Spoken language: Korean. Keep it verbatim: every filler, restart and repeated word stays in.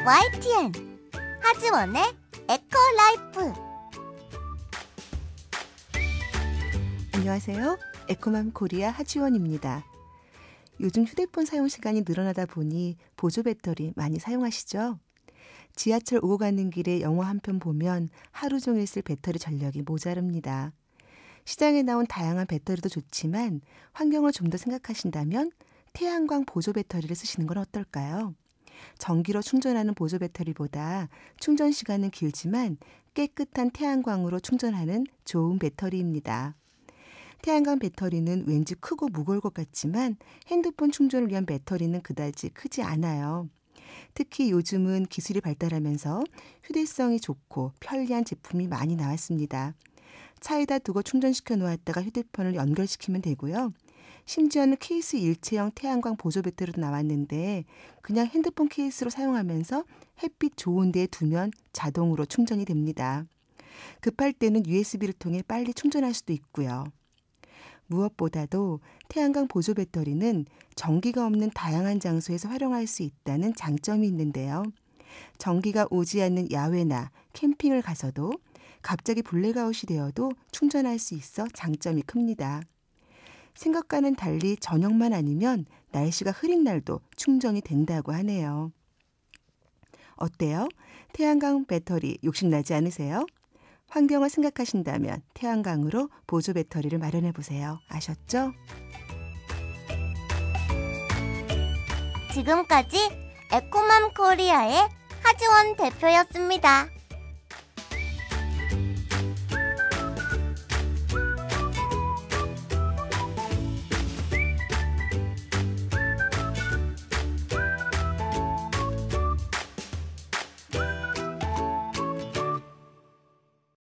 와이티엔 하지원의 에코라이프. 안녕하세요. 에코맘 코리아 하지원입니다. 요즘 휴대폰 사용 시간이 늘어나다 보니 보조 배터리 많이 사용하시죠? 지하철 오고 가는 길에 영화 한 편 보면 하루 종일 쓸 배터리 전력이 모자릅니다. 시장에 나온 다양한 배터리도 좋지만 환경을 좀 더 생각하신다면 태양광 보조 배터리를 쓰시는 건 어떨까요? 전기로 충전하는 보조 배터리보다 충전 시간은 길지만 깨끗한 태양광으로 충전하는 좋은 배터리입니다. 태양광 배터리는 왠지 크고 무거울 것 같지만 핸드폰 충전을 위한 배터리는 그다지 크지 않아요. 특히 요즘은 기술이 발달하면서 휴대성이 좋고 편리한 제품이 많이 나왔습니다. 차에다 두고 충전시켜 놓았다가 휴대폰을 연결시키면 되고요. 심지어는 케이스 일체형 태양광 보조 배터리도 나왔는데 그냥 핸드폰 케이스로 사용하면서 햇빛 좋은 데에 두면 자동으로 충전이 됩니다. 급할 때는 유에스비를 통해 빨리 충전할 수도 있고요. 무엇보다도 태양광 보조 배터리는 전기가 없는 다양한 장소에서 활용할 수 있다는 장점이 있는데요. 전기가 오지 않는 야외나 캠핑을 가서도 갑자기 블랙아웃이 되어도 충전할 수 있어 장점이 큽니다. 생각과는 달리 저녁만 아니면 날씨가 흐린 날도 충전이 된다고 하네요. 어때요? 태양광 배터리 욕심나지 않으세요? 환경을 생각하신다면 태양광으로 보조 배터리를 마련해 보세요. 아셨죠? 지금까지 에코맘 코리아의 하지원 대표였습니다.